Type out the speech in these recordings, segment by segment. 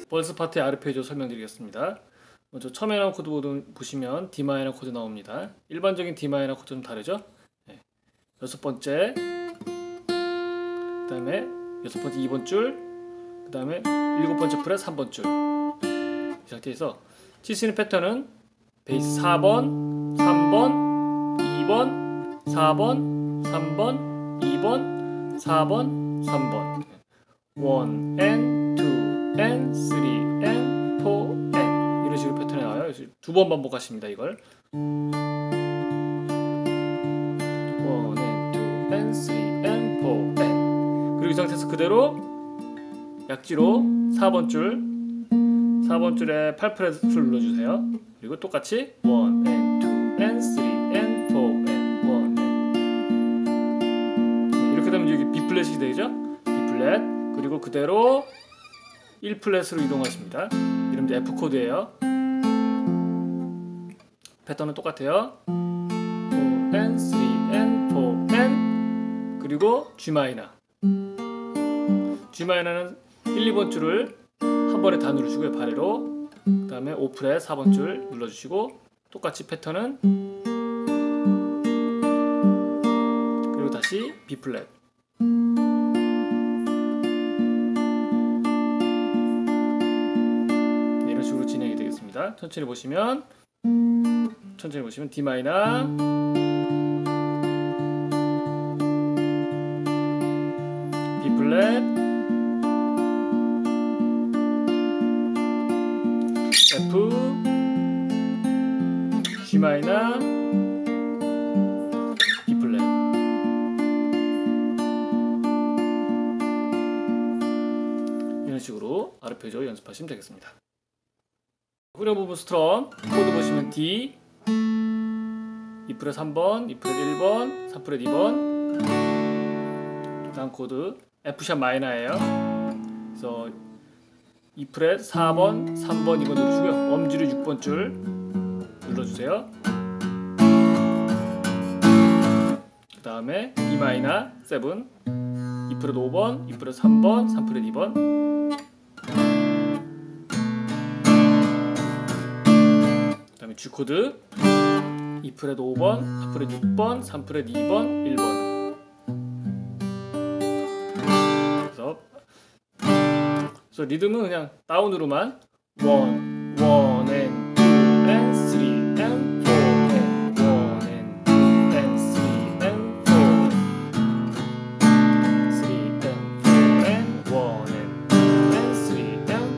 벌스 파트의 아르페지오 설명드리겠습니다. 먼저 처음에 나온 코드 보시면 D 마이너 코드 나옵니다. 일반적인 D 마이너 코드는 다르죠? 네. 여섯 번째, 그 다음에 여섯 번째 2번 줄, 그 다음에 일곱 번째 프렛 3번 줄. 이 상태에서 치시는 패턴은 베이스 4번, 3번, 2번, 4번, 3번, 2번, 4번, 3번 1 and 2 and 3 and 4 and 이런 식으로 패턴이 나와요. 그래서 두 번 반복하십니다. 이걸 1 and 2 and 3 and 4 and 그리고 이 상태에서 그대로 약지로 4번 줄에 8프렛을 눌러주세요. 그리고 똑같이 1 and 2 and 3 and 4 and 1 and 이렇게 되면 여기 B플랫이 되죠? B플랫 그리고 그대로 1플랫으로 이동하십니다. 이름도 F코드예요. 패턴은 똑같아요. 4 and 3 and 4 and 그리고 G 마이너. G 마이너는 1, 2번 줄을 한 번에 다 누르시고요. 발에로. 그 다음에 5프렛 4번 줄 눌러주시고 똑같이 패턴은 그리고 다시 B플랫. 이런 식으로 진행이 되겠습니다. 천천히 보시면 D 마이너, B플랫, F, G 마이너, B플랫. 이런 식으로 아르페지오 연습하시면 되겠습니다. 후렴 부분 스트럼 코드 보시면 D, E프렛 3번, E프렛 1번, 3프렛 2번. 다음 코드 F샵 마이너예요. 그래서 E프렛 4번, 3번, 2번 누르시고요. 엄지로 6번 줄 눌러주세요. 그 다음에 E 마이너 7, E프렛 5번, E프렛 3번, 3프렛 2번. 그 다음에 G 코드 E프렛 5번, 4프렛 6번, 3프렛 2번, 1번. 그래서 리듬은 그냥 다운으로만 1 and 2 and 3 and 4 and 1 and 2 and 3 and 4 3 and 4 and 1 and 2 and 3 and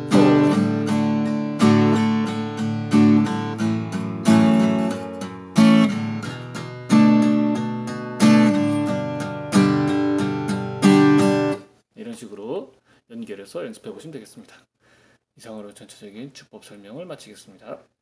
4 이런 식으로 연결해서 연습해 보시면 되겠습니다. 이상으로 전체적인 주법 설명을 마치겠습니다.